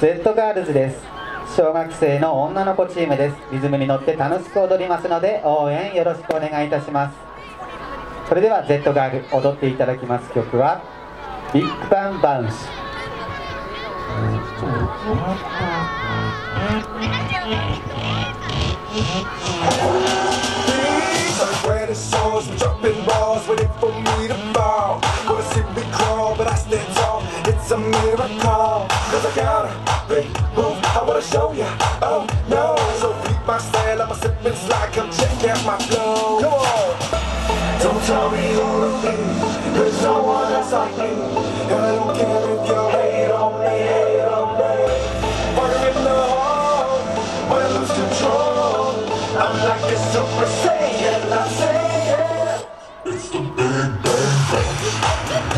Z ガールズです。小学生の女の子チームです。リズムに乗って楽しく踊りますので応援よろしくお願いいたします。それでは Z ガール踊っていただきます曲はビッグバンバウンス。 It's a miracle, cause I got a big move I wanna show ya, oh no. So beat my style, I'm a sippin' slide, come check out my flow. Come on. Don't tell me who to be, there's no one else like me. And I don't care if you hate on me, hate on me. Fire in the heart, when I lose control, I'm like a super saiyan, I'm saying it's the big bang bang.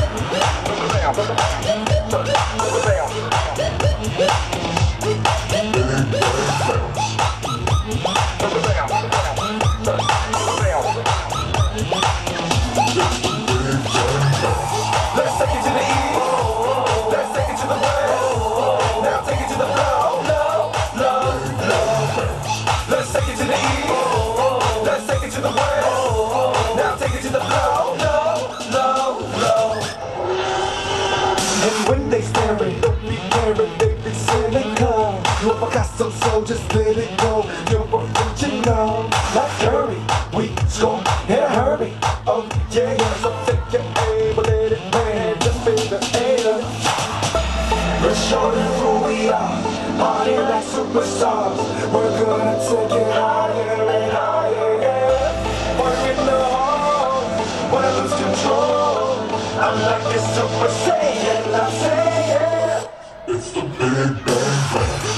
When they staring, don't be caring, they be cynical. You ever got some soul, just let it go. You're original, like Curry. We score in a hurry. Oh yeah, so take your aim, but let it rain. Just feel the air. Let's show them who we are. Party like superstars. We're gonna take it higher and higher, yeah. Work in the heart, when I lose control, I'm like a super saiyan, I'm saying it's the big bang bang.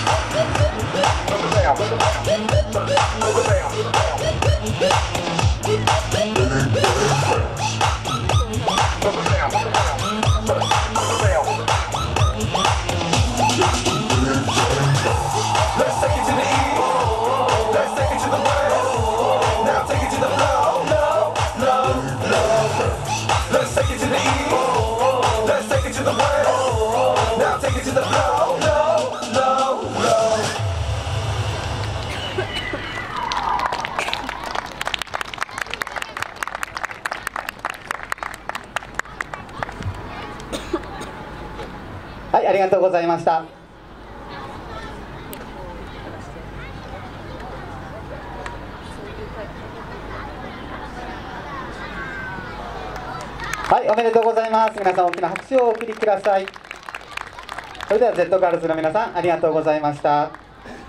Let's take it to the east, let's take it to the west, now take it to the flow, low, low, low. Let's take it to the east, let's take it to the west, now take it to the flow, low, low, low. はい、ありがとうございました。はい、おめでとうございます。皆さん大きな拍手をお送りください。それでは Z ガールズの皆さんありがとうございました。